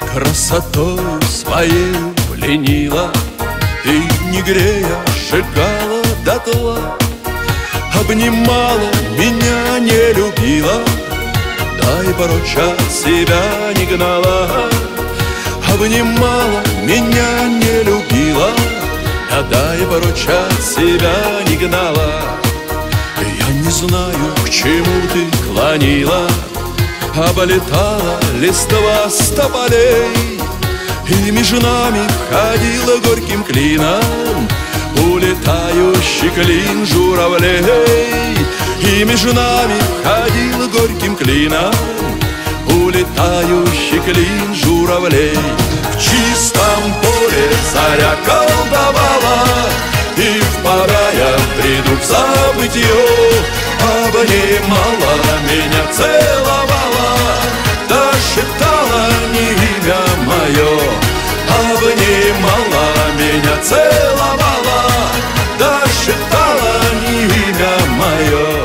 красотой своей пленила, и, не грея, сжигала дотла. Обнимала, меня не любила, да и прочь от себя не гнала. Обнимала, меня не любила, да и прочь от себя не гнала. Я не знаю, к чему ты клонила, облетала листва с тополей, и между нами ходила горьким клином улетающий клин журавлей. И между нами ходил горьким клином улетающий клин журавлей. В чистом поле заря колдовала, и впадая в придух забытье, обнимала меня, целовала, да шептала не имя мое. Обнимала меня, целовала, да шептала не имя мое.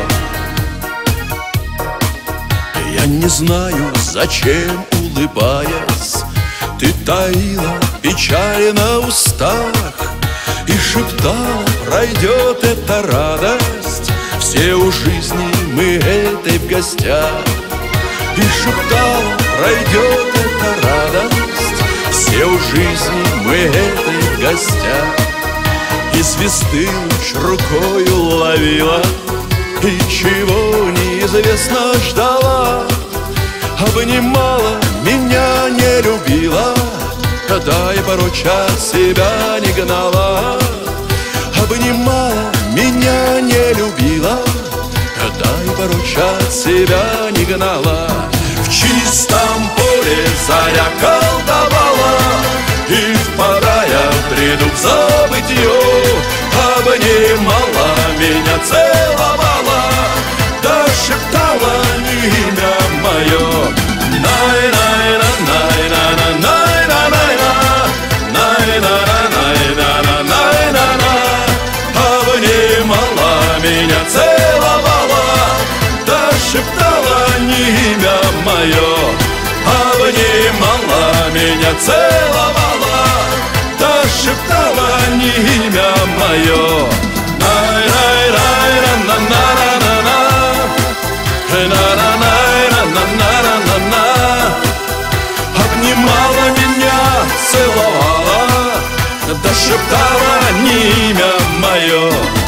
Я не знаю, зачем, улыбаясь, ты таила печаль на устах и шептала: пройдет эта радость, все у жизни мы этой в гостях. И шептала: пройдет эта радость, все у жизни мы этой в гостях. И звезды луч рукою ловила, и чего неизвестно ждала. Обнимала, меня не любила, да и прочь от себя не гнала. Обнимала, меня не любила, да и прочь от себя не гнала. В чистом поле заря колдовала, и впадая в придух забытье, обнимала меня, целовала, да шептала не имя мое. Обнимала меня, целовала, да шептала не имя мое. Обнимала меня, целовала, да шептала не имя мое. Обнимала меня, целовала, да шептала не имя мое.